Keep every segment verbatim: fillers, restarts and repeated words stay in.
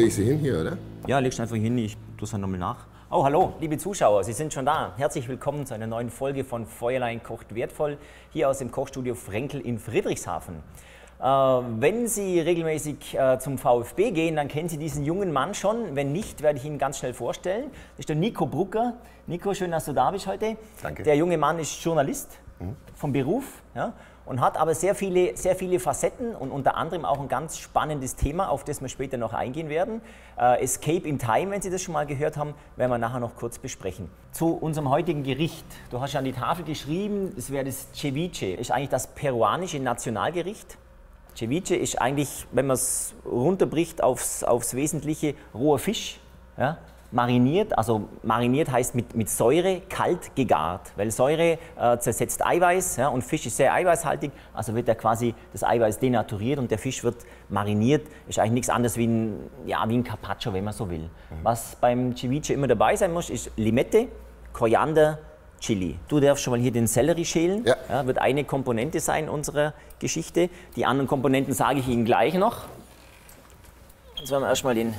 lege ich sie hin hier, oder? Ja, legst einfach hin, ich tue es dann nochmal nach. Oh, hallo, liebe Zuschauer, Sie sind schon da. Herzlich willkommen zu einer neuen Folge von Feuerlein kocht wertvoll, hier aus dem Kochstudio Frenkel in Friedrichshafen. Äh, wenn Sie regelmäßig äh, zum VfB gehen, dann kennen Sie diesen jungen Mann schon. Wenn nicht, werde ich ihn ganz schnell vorstellen. Das ist der Nico Brucker. Nico, schön, dass du da bist heute. Danke. Der junge Mann ist Journalist mhm. vom Beruf, ja, und hat aber sehr viele, sehr viele Facetten und unter anderem auch ein ganz spannendes Thema, auf das wir später noch eingehen werden. Äh, Escape in Time, wenn Sie das schon mal gehört haben, werden wir nachher noch kurz besprechen. Zu unserem heutigen Gericht. Du hast ja an die Tafel geschrieben, es wäre das Ceviche. Ist eigentlich das peruanische Nationalgericht. Ceviche ist eigentlich, wenn man es runterbricht aufs, aufs Wesentliche, roher Fisch, ja, mariniert. Also mariniert heißt mit, mit Säure kalt gegart, weil Säure äh, zersetzt Eiweiß, ja, und Fisch ist sehr eiweißhaltig, also wird da quasi das Eiweiß denaturiert und der Fisch wird mariniert. Ist eigentlich nichts anderes wie ein, ja, wie ein Carpaccio, wenn man so will. Mhm. Was beim Ceviche immer dabei sein muss, ist Limette, Koriander, Chili. Du darfst schon mal hier den Sellerie schälen. Ja. Ja, wird eine Komponente sein unserer Geschichte. Die anderen Komponenten sage ich Ihnen gleich noch. Jetzt werden wir erstmal den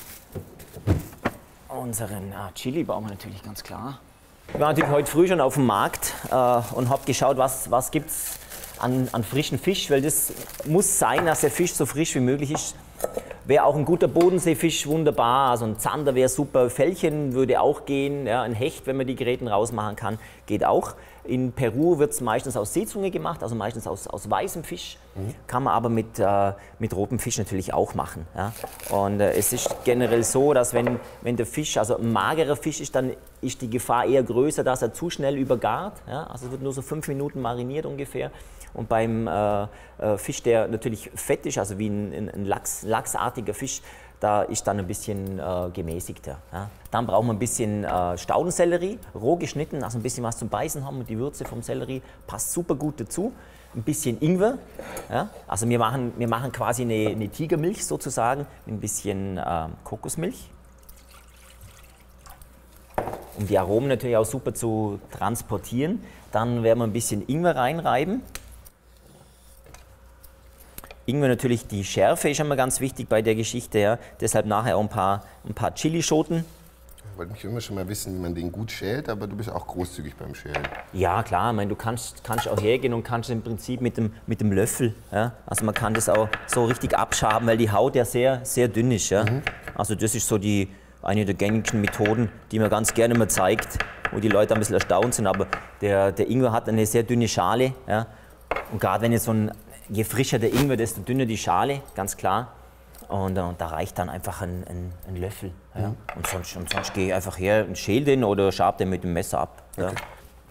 unseren ah, Chili bauen wir natürlich ganz klar. Ich war natürlich heute früh schon auf dem Markt äh, und habe geschaut, was, was gibt es an, an frischen Fisch, weil das muss sein, dass der Fisch so frisch wie möglich ist. Wäre auch ein guter Bodenseefisch wunderbar, also ein Zander wäre super, Fellchen würde auch gehen, ja, ein Hecht, wenn man die Gräten rausmachen kann, geht auch. In Peru wird es meistens aus Seezunge gemacht, also meistens aus, aus weißem Fisch, mhm. kann man aber mit, äh, mit rotem Fisch natürlich auch machen. Ja. Und äh, es ist generell so, dass wenn, wenn der Fisch, also ein magerer Fisch ist, dann ist die Gefahr eher größer, dass er zu schnell übergart, ja. Also es wird nur so fünf Minuten mariniert ungefähr. Und beim äh, äh, Fisch, der natürlich fett ist, also wie ein, ein, ein Lachs, lachsartiger Fisch, da ist dann ein bisschen äh, gemäßigter. Ja. Dann brauchen wir ein bisschen äh, Staudensellerie, roh geschnitten, also ein bisschen was zum Beißen haben und die Würze vom Sellerie passt super gut dazu. Ein bisschen Ingwer, ja. Also wir machen, wir machen quasi eine, eine Tigermilch sozusagen, mit ein bisschen äh, Kokosmilch. Um die Aromen natürlich auch super zu transportieren. Dann werden wir ein bisschen Ingwer reinreiben. Ingwer natürlich, die Schärfe ist immer ganz wichtig bei der Geschichte, ja. Deshalb nachher auch ein paar, ein paar Chilischoten. Ich wollte mich immer schon mal wissen, wie man den gut schält, aber du bist auch großzügig beim Schälen. Ja, klar, ich meine, du kannst, kannst auch hergehen und kannst im Prinzip mit dem, mit dem Löffel, ja. Also man kann das auch so richtig abschaben, weil die Haut ja sehr, sehr dünn ist. Ja. Mhm. Also das ist so die, eine der gängigen Methoden, die man ganz gerne mal zeigt, wo die Leute ein bisschen erstaunt sind. Aber der, der Ingwer hat eine sehr dünne Schale. Ja. Und gerade wenn jetzt so ein Je frischer der Ingwer, desto dünner die Schale, ganz klar. Und, und da reicht dann einfach ein, ein, ein Löffel. Ja. Mhm. Und sonst, und sonst gehe ich einfach her und schäle den oder schab den mit dem Messer ab. Ja. Okay.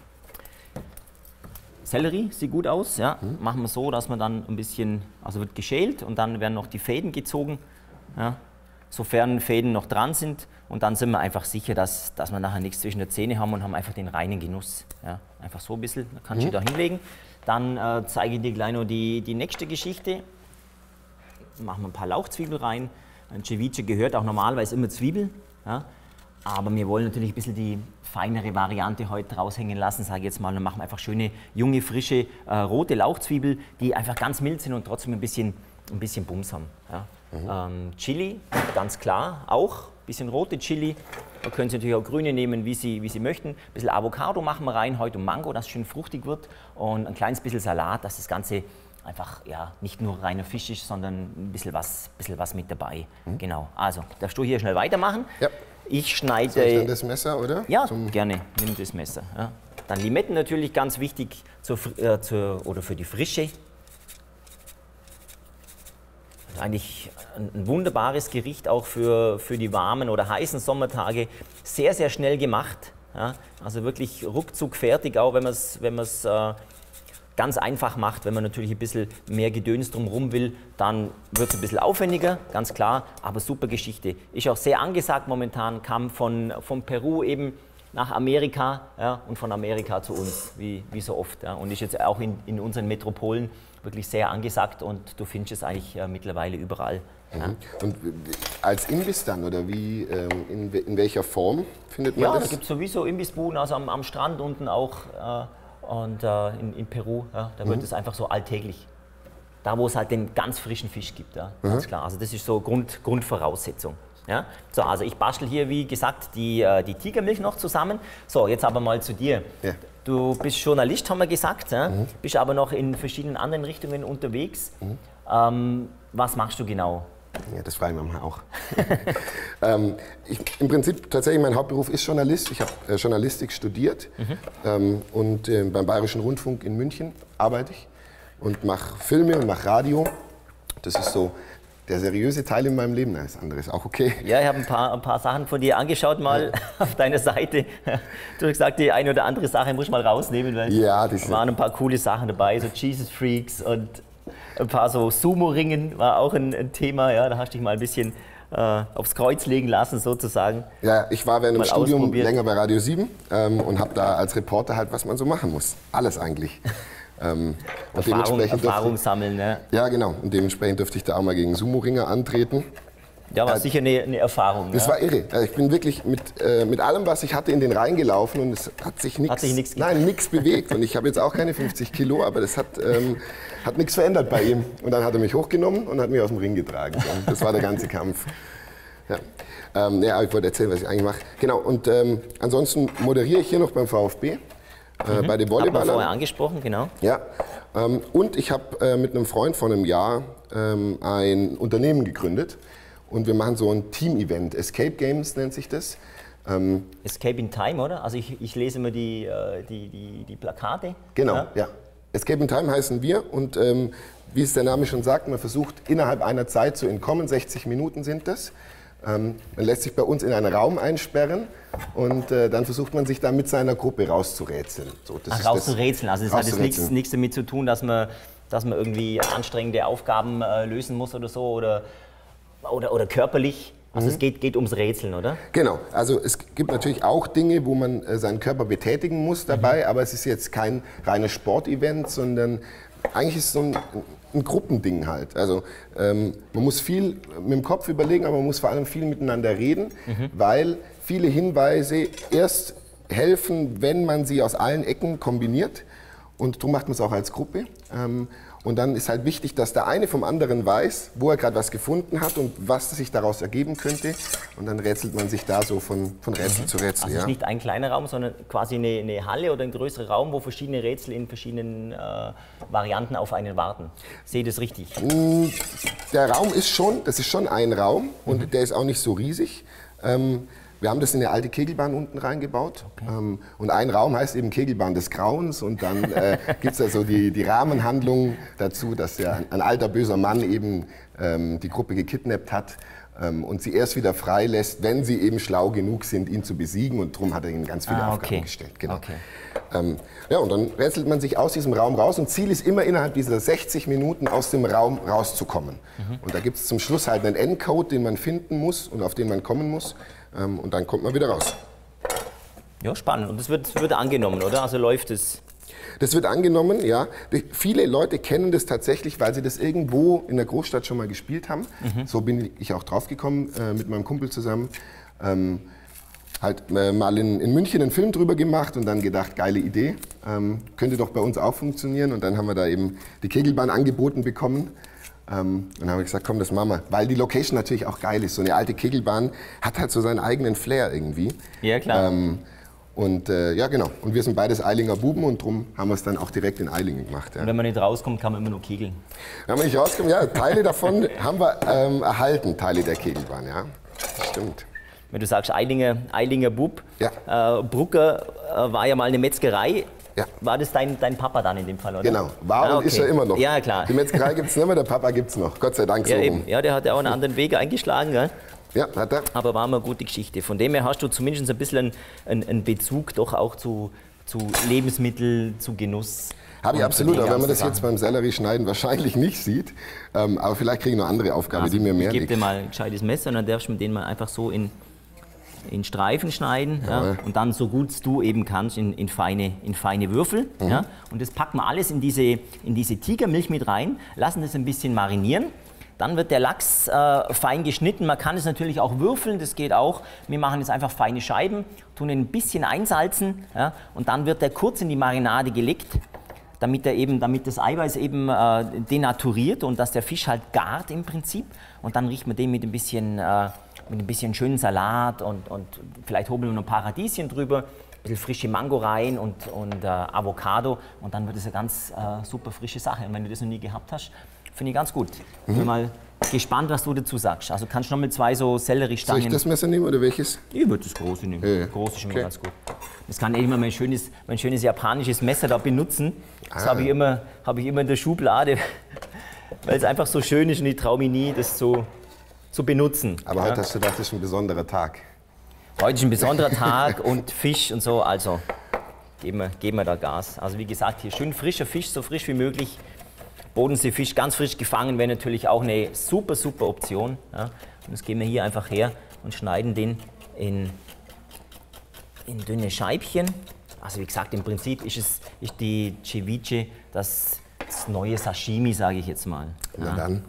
Sellerie sieht gut aus. Ja. Mhm. Machen wir so, dass man dann ein bisschen, also wird geschält und dann werden noch die Fäden gezogen. Ja. Sofern Fäden noch dran sind. Und dann sind wir einfach sicher, dass, dass wir nachher nichts zwischen der Zähne haben und haben einfach den reinen Genuss. Ja. Einfach so ein bisschen, da kannst du mhm. da hinlegen. Dann äh, zeige ich dir gleich noch die, die nächste Geschichte. Machen wir ein paar Lauchzwiebeln rein. Ein Ceviche gehört auch normalerweise immer Zwiebel. Ja. Aber wir wollen natürlich ein bisschen die feinere Variante heute raushängen lassen, sage ich jetzt mal. Dann machen wir einfach schöne, junge, frische, äh, rote Lauchzwiebel, die einfach ganz mild sind und trotzdem ein bisschen, ein bisschen Bums haben. Ja. Mhm. Ähm, Chili, ganz klar, auch. Ein bisschen rote Chili. Da können Sie natürlich auch grüne nehmen, wie Sie, wie Sie möchten. Ein bisschen Avocado machen wir rein, heute und Mango, dass es schön fruchtig wird. Und ein kleines bisschen Salat, dass das Ganze einfach ja, nicht nur reiner Fisch ist, sondern ein bisschen was, bisschen was mit dabei. Mhm. Genau. Also, darfst du hier schnell weitermachen? Ja. Ich schneide... Soll ich dann das Messer, oder? Ja, Zum gerne. Nimm das Messer. Ja. Dann Limetten natürlich ganz wichtig zur, äh, zur, oder für die Frische. Eigentlich ein, ein wunderbares Gericht auch für, für die warmen oder heißen Sommertage. Sehr, sehr schnell gemacht. Ja. Also wirklich ruckzuck fertig, auch wenn man es wenn man's, äh, ganz einfach macht. Wenn man natürlich ein bisschen mehr Gedöns drumherum will, dann wird es ein bisschen aufwendiger, ganz klar. Aber super Geschichte. Ist auch sehr angesagt momentan, kam von, von Peru eben nach Amerika, ja, und von Amerika zu uns, wie, wie so oft. Ja. Und ist jetzt auch in, in unseren Metropolen wirklich sehr angesagt und du findest es eigentlich äh, mittlerweile überall. Mhm. Ja. Und als Imbiss dann, oder wie, ähm, in, in welcher Form findet man ja, das? Ja, da gibt es sowieso Imbissbuden, also am, am Strand unten auch äh, und äh, in, in Peru, ja, da wird es mhm. einfach so alltäglich. da wo es halt den ganz frischen Fisch gibt, ja, ganz mhm. klar. Also das ist so Grund, Grundvoraussetzung. Ja? So, also ich bastel hier, wie gesagt, die, die Tigermilch noch zusammen. So, jetzt aber mal zu dir. Ja. Du bist Journalist, haben wir gesagt, ja? mhm. bist aber noch in verschiedenen anderen Richtungen unterwegs. Mhm. Ähm, was machst du genau? Ja, das frage ich mich auch. ähm, ich, Im Prinzip tatsächlich, mein Hauptberuf ist Journalist. Ich habe äh, Journalistik studiert mhm. ähm, und äh, beim Bayerischen Rundfunk in München arbeite ich und mache Filme und mache Radio. Das ist so der seriöse Teil in meinem Leben. Das andere ist auch okay. Ja, ich habe ein paar, ein paar Sachen von dir angeschaut mal ja. auf deiner Seite. Du hast gesagt, die eine oder andere Sache muss ich mal rausnehmen, weil ja, da waren ein paar coole Sachen dabei, so Jesus Freaks und ein paar so Sumo-Ringen war auch ein, ein Thema. Ja, da hast du dich mal ein bisschen äh, aufs Kreuz legen lassen sozusagen. Ja, ich war während dem Studium länger bei Radio sieben ähm, und habe da als Reporter halt, was man so machen muss. Alles eigentlich. Ähm, und Erfahrung, Erfahrung sammeln, ne? Ja, genau. Und dementsprechend dürfte ich da auch mal gegen Sumo-Ringer antreten. Ja, war äh, sicher eine, eine Erfahrung. Das ja. war irre. Also ich bin wirklich mit, äh, mit allem, was ich hatte, in den Rhein gelaufen und es hat sich nichts nein, nichts bewegt. Und ich habe jetzt auch keine fünfzig Kilo, aber das hat, ähm, hat nichts verändert bei ihm. Und dann hat er mich hochgenommen und hat mich aus dem Ring getragen. Und das war der ganze Kampf. Ja. Ähm, ja, ich wollte erzählen, was ich eigentlich mache. Genau, und ähm, ansonsten moderiere ich hier noch beim VfB. Äh, mhm. Bei den Volleyballern. Haben wir vorher angesprochen, genau. Ja, ähm, und ich habe äh, mit einem Freund vor einem Jahr ähm, ein Unternehmen gegründet und wir machen so ein Team-Event. Escape Games nennt sich das. Ähm, Escape in Time, oder? Also ich, ich lese immer die, äh, die, die, die Plakate. Genau, ja. ja. Escape in Time heißen wir und ähm, wie es der Name schon sagt, man versucht innerhalb einer Zeit zu entkommen. sechzig Minuten sind das. Ähm, man lässt sich bei uns in einen Raum einsperren und äh, dann versucht man sich da mit seiner Gruppe rauszurätseln. So, das Ach, rauszurätseln, also das hat jetzt nichts, nichts damit zu tun, dass man, dass man irgendwie anstrengende Aufgaben äh, lösen muss oder so oder, oder, oder körperlich. Also mhm. es geht, geht ums Rätseln, oder? Genau, also es gibt natürlich auch Dinge, wo man äh, seinen Körper betätigen muss dabei, mhm. aber es ist jetzt kein reines Sportevent, sondern eigentlich ist es so ein, ein Gruppending halt. Also ähm, man muss viel mit dem Kopf überlegen, aber man muss vor allem viel miteinander reden, mhm. weil viele Hinweise erst helfen, wenn man sie aus allen Ecken kombiniert. Und darum macht man es auch als Gruppe. Ähm, und dann ist halt wichtig, dass der eine vom anderen weiß, wo er gerade was gefunden hat und was sich daraus ergeben könnte. Und dann rätselt man sich da so von, von Rätsel mhm. zu Rätsel. Also es ist nicht ein kleiner Raum, sondern quasi eine, eine Halle oder ein größerer Raum, wo verschiedene Rätsel in verschiedenen äh, Varianten auf einen warten. Sehe ich das richtig? Der Raum ist schon, das ist schon ein Raum und mhm. der ist auch nicht so riesig. Ähm, Wir haben das in eine alte Kegelbahn unten reingebaut. Okay. Ähm, und ein Raum heißt eben Kegelbahn des Grauens. Und dann äh, gibt es also die, die Rahmenhandlung dazu, dass ja ein, ein alter böser Mann eben ähm, die Gruppe gekidnappt hat ähm, und sie erst wieder freilässt, wenn sie eben schlau genug sind, ihn zu besiegen. Und darum hat er ihnen ganz viele ah, Aufgaben okay. gestellt. Genau. Okay. Ähm, ja, und dann rätselt man sich aus diesem Raum raus. Und Ziel ist immer, innerhalb dieser sechzig Minuten aus dem Raum rauszukommen. Mhm. Und da gibt es zum Schluss halt einen Endcode, den man finden muss und auf den man kommen muss. Und dann kommt man wieder raus. Ja, spannend. Und das wird, das wird angenommen, oder? Also läuft es? Das wird angenommen, ja. Viele Leute kennen das tatsächlich, weil sie das irgendwo in der Großstadt schon mal gespielt haben. Mhm. So bin ich auch drauf gekommen, äh, mit meinem Kumpel zusammen. Ähm, halt äh, mal in, in München einen Film drüber gemacht und dann gedacht, geile Idee. Ähm, könnte doch bei uns auch funktionieren. Und dann haben wir da eben die Kegelbahn angeboten bekommen. Ähm, und dann haben wir gesagt, komm, das machen wir. Weil die Location natürlich auch geil ist. So eine alte Kegelbahn hat halt so seinen eigenen Flair irgendwie. Ja, klar. Ähm, und äh, ja, genau. Und wir sind beides Eilinger Buben und darum haben wir es dann auch direkt in Eilingen gemacht. Ja. Und wenn man nicht rauskommt, kann man immer nur kegeln. Wenn man nicht rauskommt, ja, Teile davon haben wir ähm, erhalten, Teile der Kegelbahn, ja. Das stimmt. Wenn du sagst Eilinger, Eilinger Bub, ja. äh, Brucker äh, war ja mal eine Metzgerei. Ja. War das dein, dein Papa dann in dem Fall, oder? Genau, war ah, okay. und ist er immer noch. Ja, klar. Die Metzgerei gibt es nicht mehr, der Papa gibt es noch. Gott sei Dank ja, so eben. Ja, der hat ja auch einen anderen Weg eingeschlagen. Gell? Ja, hat er. Aber war mal eine gute Geschichte. Von dem her hast du zumindest ein bisschen einen, einen Bezug doch auch zu, zu Lebensmitteln, zu Genuss. Habe ich absolut, aber wenn man das jetzt beim Sellerie-Schneiden wahrscheinlich nicht sieht. Ähm, aber vielleicht kriege ich noch andere Aufgaben, also, die mir mehr liegen. Ich gebe dir mal ein gescheites Messer und dann darfst du mit denen mal einfach so in, in Streifen schneiden. Ja. Ja, und dann so gut du eben kannst in, in, feine, in feine Würfel. Mhm. Ja. Und das packen wir alles in diese, in diese Tigermilch mit rein, lassen das ein bisschen marinieren. Dann wird der Lachs äh, fein geschnitten. Man kann es natürlich auch würfeln, das geht auch. Wir machen jetzt einfach feine Scheiben, tun ihn ein bisschen einsalzen, ja, und dann wird der kurz in die Marinade gelegt. damit, er eben, damit das Eiweiß eben äh, denaturiert und dass der Fisch halt gart im Prinzip. Und dann riecht man den mit ein bisschen, äh, mit ein bisschen schönen Salat und, und vielleicht hobeln wir noch ein paar Radieschen drüber, ein bisschen frische Mango rein und, und äh, Avocado und dann wird es eine ganz äh, super frische Sache. Und wenn du das noch nie gehabt hast, finde ich ganz gut. Mhm. Ich bin mal gespannt, was du dazu sagst. Also kannst du noch mit zwei so Selleriestangen... Soll ich das Messer nehmen oder welches? Ich würde das große nehmen. Ja, ja. Das große ist immer okay. ganz gut. Das kann ich immer mein schönes, mein schönes japanisches Messer da benutzen. Das Ah. habe ich, immer, hab ich immer in der Schublade, weil es einfach so schön ist und ich traue mich nie, das zu, zu benutzen. Aber ja. heute hast du gedacht, das ist ein besonderer Tag. Heute ist ein besonderer Tag und Fisch und so, also geben wir, geben wir da Gas. Also wie gesagt, hier schön frischer Fisch, so frisch wie möglich. Bodenseefisch, ganz frisch gefangen, wäre natürlich auch eine super, super Option. Ja. Und das gehen wir hier einfach her und schneiden den in, in dünne Scheibchen. Also wie gesagt, im Prinzip ist, es, ist die Ceviche das, das neue Sashimi, sage ich jetzt mal. Na Ja. dann.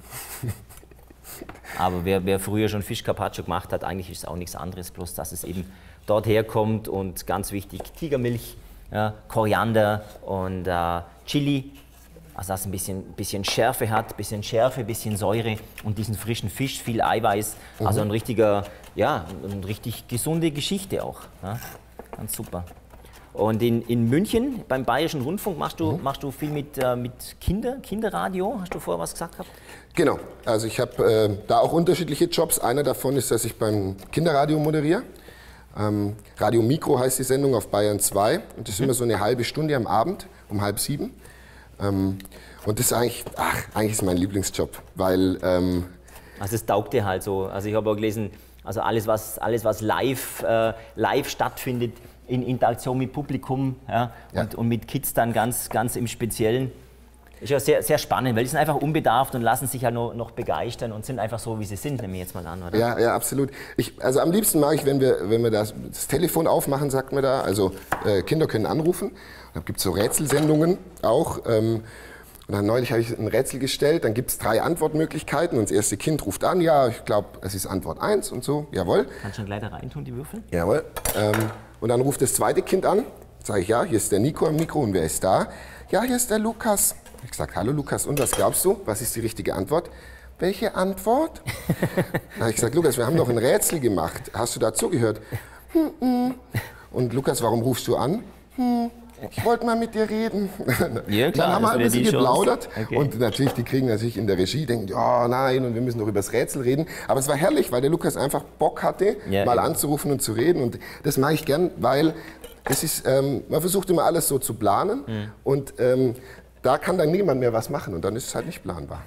Aber wer, wer früher schon Fisch Carpaccio gemacht hat, eigentlich ist es auch nichts anderes, bloß dass es eben dort herkommt und ganz wichtig, Tigermilch, ja, Koriander und äh, Chili. Also dass es ein bisschen, bisschen Schärfe hat, ein bisschen Schärfe, ein bisschen Säure und diesen frischen Fisch, viel Eiweiß. Mhm. Also ein richtiger, ja, eine richtig gesunde Geschichte auch. Ja, ganz super. Und in, in München beim Bayerischen Rundfunk machst du, mhm. machst du viel mit, äh, mit Kinder, Kinderradio. Hast du vorher was gesagt gehabt? Genau, also ich habe äh, da auch unterschiedliche Jobs. Einer davon ist, dass ich beim Kinderradio moderiere. Ähm, Radio Mikro heißt die Sendung auf Bayern zwei. Und das ist mhm. immer so eine halbe Stunde am Abend, um halb sieben. Ähm, und das ist eigentlich, ach, eigentlich ist mein Lieblingsjob, weil... Ähm, also es taugt dir halt so. Also ich habe auch gelesen, also alles was, alles, was live, äh, live stattfindet, in Interaktion mit Publikum, ja, ja. Und, und mit Kids dann ganz, ganz im Speziellen. Ist ja sehr, sehr spannend, weil die sind einfach unbedarft und lassen sich halt noch, noch begeistern und sind einfach so, wie sie sind, nehme ich jetzt mal an, oder? Ja, ja, absolut. Ich, also am liebsten mag ich, wenn wir, wenn wir das, das Telefon aufmachen, sagt man da, also äh, Kinder können anrufen. Da gibt es so Rätselsendungen auch. Ähm, und dann neulich habe ich ein Rätsel gestellt, dann gibt es drei Antwortmöglichkeiten und das erste Kind ruft an, ja, ich glaube, es ist Antwort eins und so, jawohl. Kannst du schon gleich da reintun, die Würfel? Jawohl. Ähm, und dann ruft das zweite Kind an, sage ich, ja, hier ist der Nico am Mikro und wer ist da? Ja, hier ist der Lukas. Ich sage, hallo Lukas, und was glaubst du? Was ist die richtige Antwort? Welche Antwort? Da habe ich gesagt, Lukas, wir haben doch ein Rätsel gemacht. Hast du da zugehört? Hm, hm. Und Lukas, warum rufst du an? Hm, ich wollte mal mit dir reden. Ja, klar, dann haben wir ein bisschen geplaudert. Okay. Und natürlich, die kriegen natürlich in der Regie, denken, oh nein, und wir müssen doch über das Rätsel reden. Aber es war herrlich, weil der Lukas einfach Bock hatte, ja, mal ja. anzurufen und zu reden. Und das mache ich gern, weil es ist, ähm, man versucht immer alles so zu planen. Mhm. Und ähm, da kann dann niemand mehr was machen und dann ist es halt nicht planbar.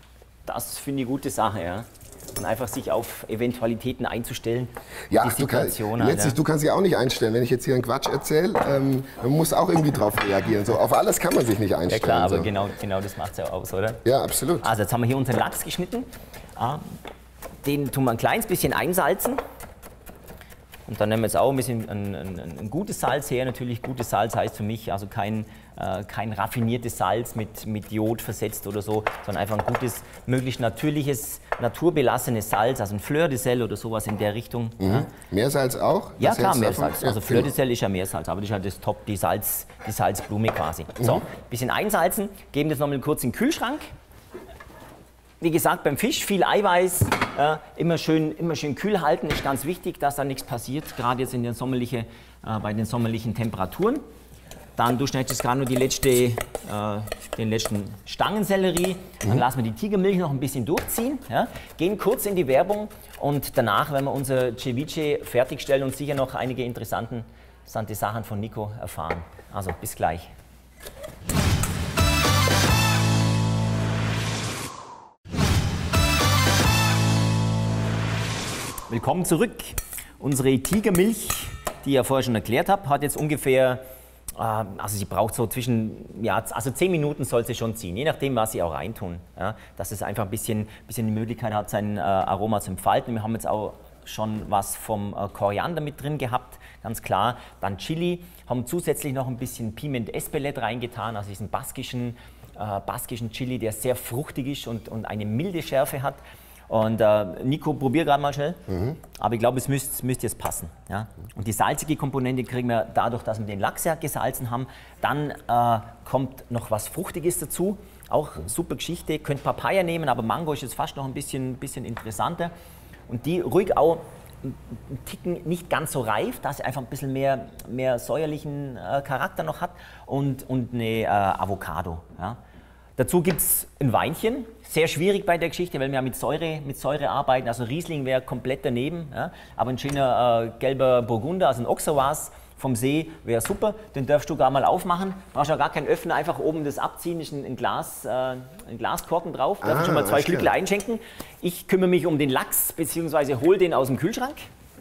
Das finde ich eine gute Sache, ja. Und einfach sich auf Eventualitäten einzustellen. Ja, die du, kann, Situation letztlich, halt, ja. du kannst dich auch nicht einstellen. Wenn ich jetzt hier einen Quatsch erzähle, ähm, man muss auch irgendwie drauf reagieren. So, auf alles kann man sich nicht einstellen. Ja klar, aber so. genau, genau das macht es ja aus, oder? Ja, absolut. Also jetzt haben wir hier unseren Lachs geschnitten. Den tun wir ein kleines bisschen einsalzen. Und dann nehmen wir jetzt auch ein bisschen ein, ein, ein gutes Salz her. Natürlich gutes Salz heißt für mich also kein, äh, kein raffiniertes Salz mit, mit Jod versetzt oder so, sondern einfach ein gutes, möglichst natürliches, naturbelassenes Salz, also ein Fleur de Sel oder sowas in der Richtung. Mhm. Ja. Meersalz auch? Ja Was klar, hältst du davon? Meersalz. Also Ja, Fleur genau. de Sel ist ja Meersalz, aber das ist halt das Top, die, Salz, die Salzblume quasi. So, ein bisschen einsalzen, geben das nochmal kurz in den Kühlschrank. Wie gesagt, beim Fisch viel Eiweiß, äh, immer, schön, immer schön kühl halten, ist ganz wichtig, dass da nichts passiert, gerade jetzt in den sommerliche, äh, bei den sommerlichen Temperaturen. Dann du schneidest jetzt gerade nur die letzte, äh, den letzten Stangensellerie, dann Mhm. lassen wir die Tigermilch noch ein bisschen durchziehen, ja, gehen kurz in die Werbung und danach, wenn wir unser Ceviche fertigstellen und sicher noch einige interessante, interessante Sachen von Nico erfahren. Also bis gleich. Willkommen zurück. Unsere Tigermilch, die ich ja vorher schon erklärt habe, hat jetzt ungefähr, äh, also sie braucht so zwischen, ja, also zehn Minuten soll sie schon ziehen, je nachdem, was sie auch reintun. Ja, dass es einfach ein bisschen, bisschen die Möglichkeit hat, sein äh, Aroma zu entfalten. Wir haben jetzt auch schon was vom äh, Koriander mit drin gehabt, ganz klar. Dann Chili, haben zusätzlich noch ein bisschen Piment Espelette reingetan, also diesen baskischen, äh, baskischen Chili, der sehr fruchtig ist und, und eine milde Schärfe hat. Und äh, Nico, probier gerade mal schnell. Mhm. Aber ich glaube, es müsste müsst jetzt passen. Ja? Und die salzige Komponente kriegen wir dadurch, dass wir den Lachs ja gesalzen haben. Dann äh, kommt noch was Fruchtiges dazu. Auch super Geschichte. Ihr könnt Papaya nehmen, aber Mango ist jetzt fast noch ein bisschen, bisschen interessanter. Und die ruhig auch einen Ticken nicht ganz so reif, dass sie einfach ein bisschen mehr, mehr säuerlichen äh, Charakter noch hat. Und, und eine äh, Avocado. Ja? Dazu gibt es ein Weinchen, sehr schwierig bei der Geschichte, weil wir ja mit Säure, mit Säure arbeiten, also Riesling wäre komplett daneben, ja? Aber ein schöner äh, gelber Burgunder, also ein Auxerrois vom See wäre super, den darfst du gar mal aufmachen, brauchst ja gar keinen Öffner, einfach oben das abziehen, ist ein, ein, Glas, äh, ein Glaskorken drauf, darfst ah, schon mal zwei Schlückle einschenken. Ich kümmere mich um den Lachs, beziehungsweise hole den aus dem Kühlschrank.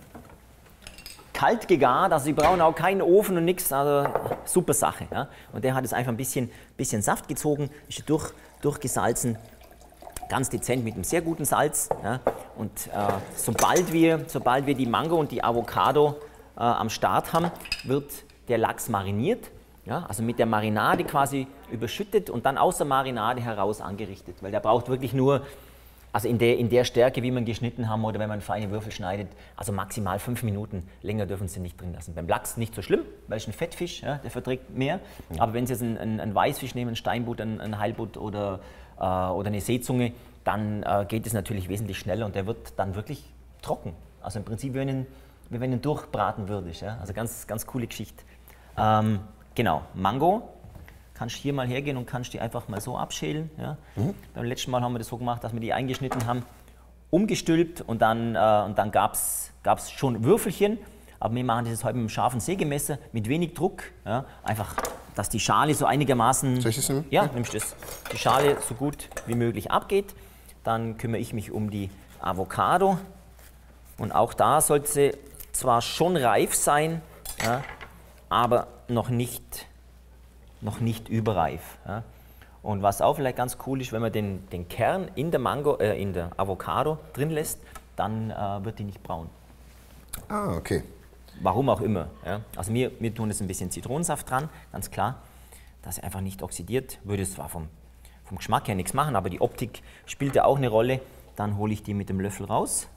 Kalt gegart, also sie brauchen auch keinen Ofen und nichts, also super Sache. Ja. Und der hat jetzt einfach ein bisschen, bisschen Saft gezogen, ist durch, durchgesalzen, ganz dezent mit einem sehr guten Salz. Ja. Und äh, sobald, wir, sobald wir die Mango und die Avocado äh, am Start haben, wird der Lachs mariniert, ja, also mit der Marinade quasi überschüttet und dann aus der Marinade heraus angerichtet, weil der braucht wirklich nur, also in der, in der Stärke, wie man geschnitten haben oder wenn man feine Würfel schneidet, also maximal fünf Minuten, länger dürfen Sie nicht drin lassen. Beim Lachs nicht so schlimm, weil es ein Fettfisch, ja, der verträgt mehr. Aber wenn Sie jetzt einen, einen, einen Weißfisch nehmen, einen Steinbutt, einen, einen Heilbutt oder, äh, oder eine Seezunge, dann äh, geht es natürlich wesentlich schneller und der wird dann wirklich trocken. Also im Prinzip, wie wenn ihn, wie wenn ihn durchbraten würdest. Ja? Also ganz, ganz coole Geschichte. Ähm, genau, Mango. Kannst hier mal hergehen und kannst die einfach mal so abschälen. Ja. Mhm. Beim letzten Mal haben wir das so gemacht, dass wir die eingeschnitten haben, umgestülpt und dann, äh, und dann gab es schon Würfelchen. Aber wir machen das heute mit einem scharfen Sägemesser, mit wenig Druck. Ja. Einfach, dass die Schale so einigermaßen, soll ich das nehmen? Ja, nimmst das. Die Schale so gut wie möglich abgeht. Dann kümmere ich mich um die Avocado. Und auch da sollte sie zwar schon reif sein, ja, aber noch nicht noch nicht überreif. Ja. Und was auch vielleicht ganz cool ist, wenn man den, den Kern in der, Mango, äh, in der Avocado drin lässt, dann äh, wird die nicht braun. Ah, okay. Warum auch immer. Ja. Also wir, wir tun jetzt ein bisschen Zitronensaft dran, ganz klar, dass er einfach nicht oxidiert. Würde es zwar vom, vom Geschmack her nichts machen, aber die Optik spielt ja auch eine Rolle. Dann hole ich die mit dem Löffel raus.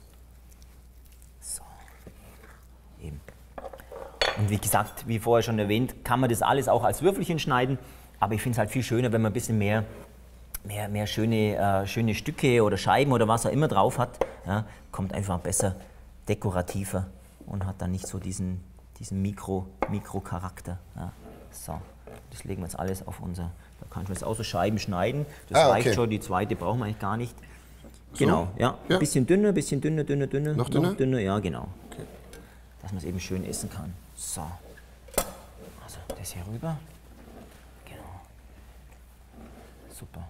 So. Eben. Und wie gesagt, wie vorher schon erwähnt, kann man das alles auch als Würfelchen schneiden. Aber ich finde es halt viel schöner, wenn man ein bisschen mehr, mehr, mehr schöne, äh, schöne Stücke oder Scheiben oder was er immer drauf hat. Ja, kommt einfach besser dekorativer und hat dann nicht so diesen, diesen Mikro, Mikro-Charakter. Ja, so, das legen wir jetzt alles auf unser. Da kann ich jetzt auch so Scheiben schneiden. Das ah, reicht okay. schon, die zweite brauchen wir eigentlich gar nicht. Genau, so? ja, ja. Ein bisschen dünner, ein bisschen dünner, dünner, dünner. Noch dünner? Noch dünner, ja, genau. Okay. Dass man es eben schön essen kann. So, also das hier rüber. Genau. Super.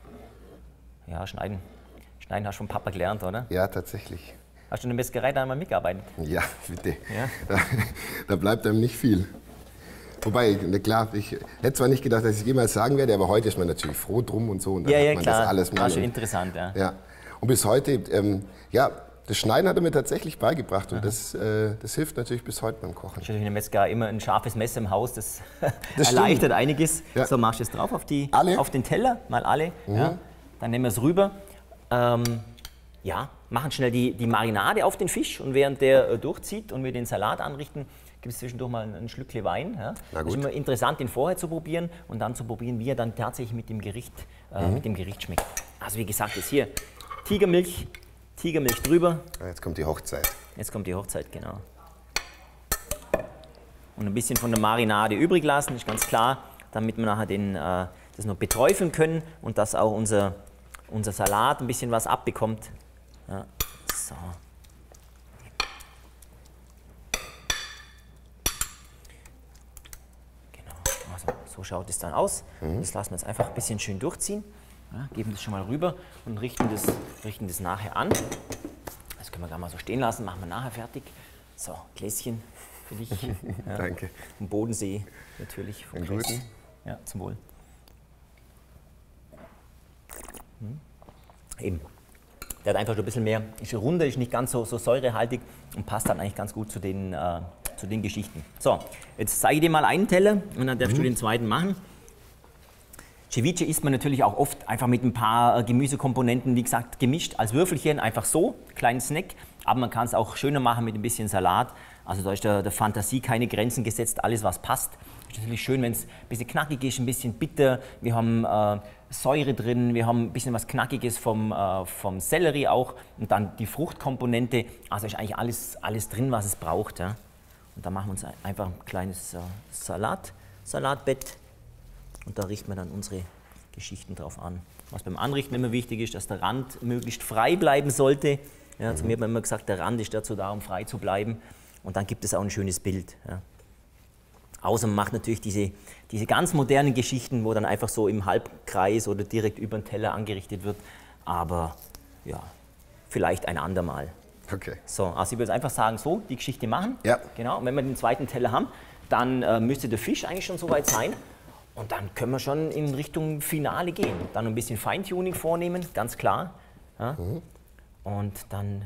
Ja, schneiden. Schneiden hast du vom Papa gelernt, oder? Ja, tatsächlich. Hast du in der Metzgerei da einmal mitgearbeitet? Ja, bitte. Ja? Da, da bleibt einem nicht viel. Wobei, na klar, ich hätte zwar nicht gedacht, dass ich es jemals sagen werde, aber heute ist man natürlich froh drum und so. Und dann ja, hat ja, man klar. Das alles mal. War schon interessant, ja. ja. Und bis heute, ähm, ja, das Schneiden hat er mir tatsächlich beigebracht und das, äh, das hilft natürlich bis heute beim Kochen. Ich habe in der Metzgerei immer ein scharfes Messer im Haus, das, das erleichtert stimmt. einiges. Ja. So, machst du es drauf auf, die, auf den Teller, mal alle. Mhm. Ja. Dann nehmen wir es rüber. Ähm, ja, machen schnell die, die Marinade auf den Fisch und während der äh, durchzieht und wir den Salat anrichten, gibt es zwischendurch mal ein, ein Schlückchen Wein. Ja. Das ist immer interessant, den vorher zu probieren und dann zu probieren, wie er dann tatsächlich mit dem Gericht, äh, mhm. mit dem Gericht schmeckt. Also wie gesagt, jetzt hier Tigermilch. Tigermilch drüber. Jetzt kommt die Hochzeit. Jetzt kommt die Hochzeit, genau. Und ein bisschen von der Marinade übrig lassen, ist ganz klar, damit wir nachher den, äh, das noch beträufeln können und dass auch unser, unser Salat ein bisschen was abbekommt. Ja. So. Genau, also so schaut es dann aus. Mhm. Das lassen wir jetzt einfach ein bisschen schön durchziehen. Ja, geben das schon mal rüber und richten das, richten das nachher an. Das können wir gar mal so stehen lassen, machen wir nachher fertig. So, Gläschen für dich. Ja, danke. Vom Bodensee natürlich. Vom Gläschen. Ja, zum Wohl. Hm. Eben. Der hat einfach so ein bisschen mehr, ist runder, ist nicht ganz so, so säurehaltig und passt dann eigentlich ganz gut zu den, äh, zu den Geschichten. So, jetzt zeige ich dir mal einen Teller und dann darfst mhm. du den zweiten machen. Ceviche isst man natürlich auch oft einfach mit ein paar Gemüsekomponenten, wie gesagt, gemischt als Würfelchen, einfach so, kleinen Snack. Aber man kann es auch schöner machen mit ein bisschen Salat. Also da ist der, der Fantasie keine Grenzen gesetzt, alles was passt. Ist natürlich schön, wenn es ein bisschen knackig ist, ein bisschen bitter. Wir haben äh, Säure drin, wir haben ein bisschen was Knackiges vom, äh, vom Sellerie auch und dann die Fruchtkomponente. Also ist eigentlich alles, alles drin, was es braucht. Ja. Und da machen wir uns einfach ein kleines äh, Salat, Salatbett und da richten wir dann unsere Geschichten drauf an. Was beim Anrichten immer wichtig ist, dass der Rand möglichst frei bleiben sollte. Ja, zu mir hat man immer gesagt, der Rand ist dazu da, um frei zu bleiben. Und dann gibt es auch ein schönes Bild. Ja. Außer man macht natürlich diese, diese ganz modernen Geschichten, wo dann einfach so im Halbkreis oder direkt über den Teller angerichtet wird. Aber ja, vielleicht ein andermal. Okay. So, also ich würde einfach sagen, so die Geschichte machen. Ja. Genau. Und wenn wir den zweiten Teller haben, dann äh, müsste der Fisch eigentlich schon soweit sein. Und dann können wir schon in Richtung Finale gehen. Dann ein bisschen Feintuning vornehmen, ganz klar. Ja. Mhm. Und dann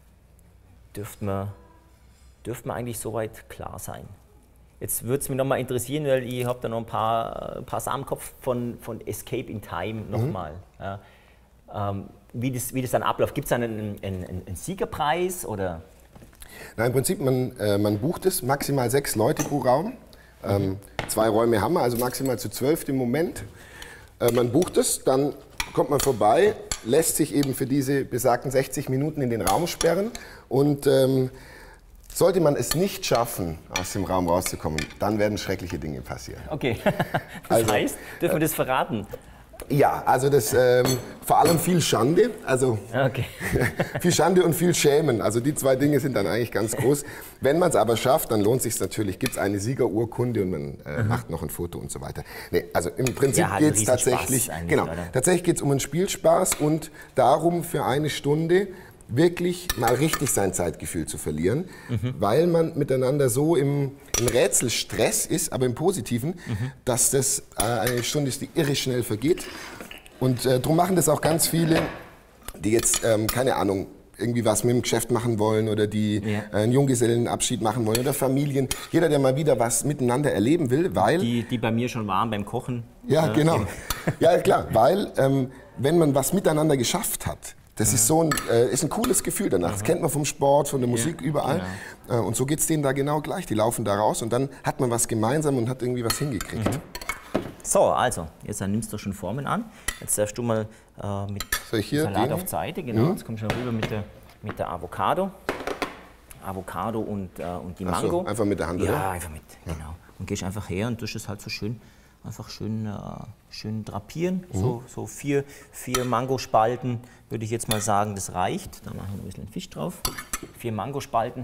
dürften wir, dürften wir eigentlich soweit klar sein. Jetzt würde es mich noch mal interessieren, weil ich habe da noch ein paar, ein paar Samen im Kopf von, von Escape in Time nochmal. Mhm. Ja. Ähm, wie, das, wie das dann abläuft. Gibt es dann einen, einen, einen Siegerpreis? Oder? Na, im Prinzip, man, äh, man bucht es, maximal sechs Leute pro Raum. Ähm, mhm. Zwei Räume haben wir, also maximal zu zwölf im Moment. Äh, man bucht es, dann kommt man vorbei, lässt sich eben für diese besagten sechzig Minuten in den Raum sperren und ähm, sollte man es nicht schaffen, aus dem Raum rauszukommen, dann werden schreckliche Dinge passieren. Okay, das also, heißt, dürfen wir das verraten? Ja, also das ähm, vor allem viel Schande, also okay. viel Schande und viel Schämen, also die zwei Dinge sind dann eigentlich ganz groß. Wenn man es aber schafft, dann lohnt es sich natürlich, gibt es eine Siegerurkunde und man äh, mhm. macht noch ein Foto und so weiter. Nee, also im Prinzip ja, geht es tatsächlich, genau, tatsächlich geht es um einen Spielspaß und darum für eine Stunde wirklich mal richtig sein Zeitgefühl zu verlieren, mhm. weil man miteinander so im, im Rätselstress ist, aber im Positiven, mhm. dass das äh, eine Stunde ist, die irre schnell vergeht. Und äh, darum machen das auch ganz viele, die jetzt, ähm, keine Ahnung, irgendwie was mit dem Geschäft machen wollen oder die ja. äh, einen Junggesellenabschied machen wollen oder Familien. Jeder, der mal wieder was miteinander erleben will, weil... Die, die bei mir schon waren beim Kochen. Ja, äh, genau. Ja, klar, weil ähm, wenn man was miteinander geschafft hat, das ja. ist so ein, äh, ist ein cooles Gefühl danach. Das kennt man vom Sport, von der Musik, ja, überall. Genau. Äh, und so geht es denen da genau gleich. Die laufen da raus und dann hat man was gemeinsam und hat irgendwie was hingekriegt. Mhm. So, also, jetzt nimmst du schon Formen an. Jetzt darfst du mal äh, mit Salat gehen? Auf die Seite. Genau. Mhm. Jetzt kommst du schon rüber mit der, mit der Avocado. Avocado und, äh, und die Mango. Ach so, einfach mit der Hand, ja, oder? Ja, einfach mit, ja. genau. Und gehst einfach her und tust es halt so schön, einfach schön, äh, schön drapieren. Mhm. So, so vier, vier Mangospalten, würde ich jetzt mal sagen, das reicht. Da machen wir ein bisschen Fisch drauf. Vier Mangospalten.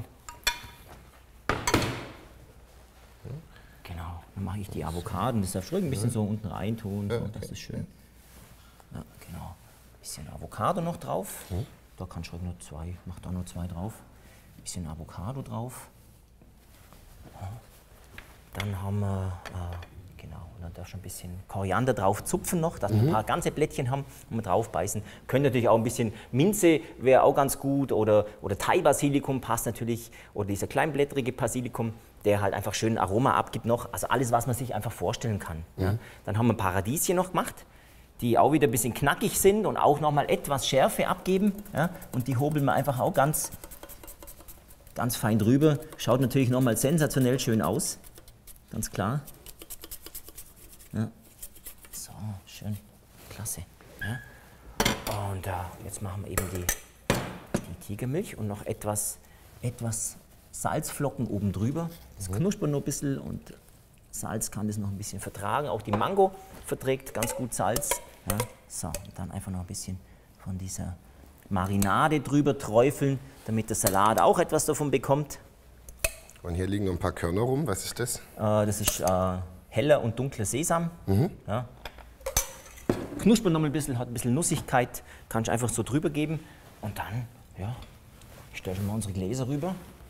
Genau, dann mache ich die Avocado. Das darf ruhig ein bisschen so unten rein tun. So, das ist schön. Ja, genau. Ein bisschen Avocado noch drauf. Mhm. Da kannst du nur zwei, mach da nur zwei drauf. Ein bisschen Avocado drauf. Ja. Dann haben wir, äh, genau, und dann darfst du ein bisschen Koriander drauf zupfen noch, dass wir mhm. ein paar ganze Blättchen haben und wir drauf beißen. Können natürlich auch ein bisschen Minze, wäre auch ganz gut, oder, oder Thai-Basilikum passt natürlich, oder dieser kleinblättrige Basilikum, der halt einfach schön Aroma abgibt noch. Also alles, was man sich einfach vorstellen kann. Mhm. Ja. Dann haben wir ein paar Radieschen noch gemacht, die auch wieder ein bisschen knackig sind und auch nochmal etwas Schärfe abgeben. Ja. Und die hobeln wir einfach auch ganz, ganz fein drüber. Schaut natürlich nochmal sensationell schön aus. Ganz klar. Ja. So, schön. Klasse. Ja. Und äh, jetzt machen wir eben die, die Tigermilch und noch etwas, etwas Salzflocken oben drüber. Das knuspert noch ein bisschen und Salz kann das noch ein bisschen vertragen. Auch die Mango verträgt ganz gut Salz. Ja. So, und dann einfach noch ein bisschen von dieser Marinade drüber träufeln, damit der Salat auch etwas davon bekommt. Und hier liegen noch ein paar Körner rum. Was ist das? Äh, das ist äh, heller und dunkler Sesam. Mhm. Ja. Knuspert noch mal ein bisschen, hat ein bisschen Nussigkeit. Kannst du einfach so drüber geben. Und dann, ja, stellen wir mal unsere Gläser rüber.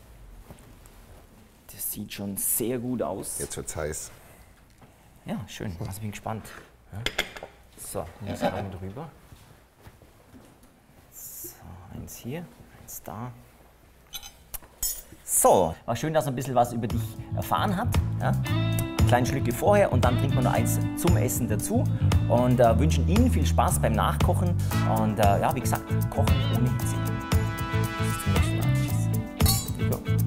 Das sieht schon sehr gut aus. Jetzt wird's heiß. Ja, schön. Also ich bin gespannt. Ja. So, jetzt rein drüber. So, eins hier, eins da. So, war schön, dass er ein bisschen was über dich erfahren hat. Ja. kleinen Schlücke vorher und dann trinkt man noch eins zum Essen dazu. Und äh, wünschen Ihnen viel Spaß beim Nachkochen. Und äh, ja, wie gesagt, kochen ohne Hitze. Bis zum nächsten Mal. Tschüss.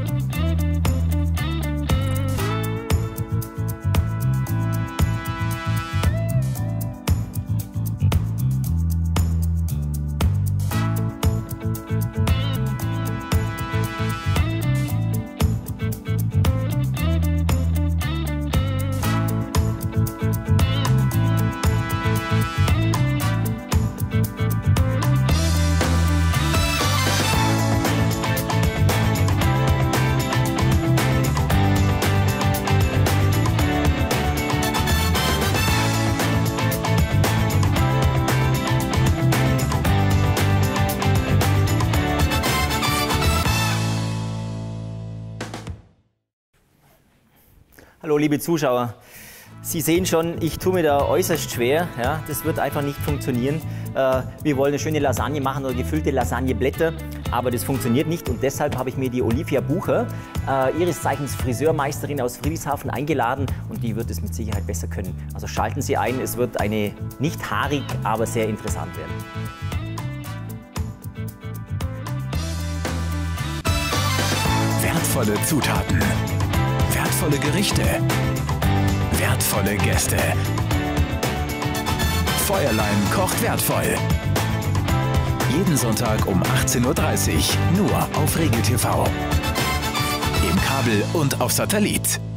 Hallo liebe Zuschauer, Sie sehen schon, ich tue mir da äußerst schwer. Ja, das wird einfach nicht funktionieren. Äh, wir wollen eine schöne Lasagne machen oder gefüllte Lasagneblätter, aber das funktioniert nicht und deshalb habe ich mir die Olivia Bucher, äh, ihres Zeichens Friseurmeisterin aus Friedrichshafen, eingeladen und die wird es mit Sicherheit besser können. Also schalten Sie ein, es wird eine nicht haarig, aber sehr interessant werden. Wertvolle Zutaten. Wertvolle Gerichte, wertvolle Gäste. Feuerlein kocht wertvoll. Jeden Sonntag um achtzehn Uhr dreißig, nur auf Regel T V. Im Kabel und auf Satellit.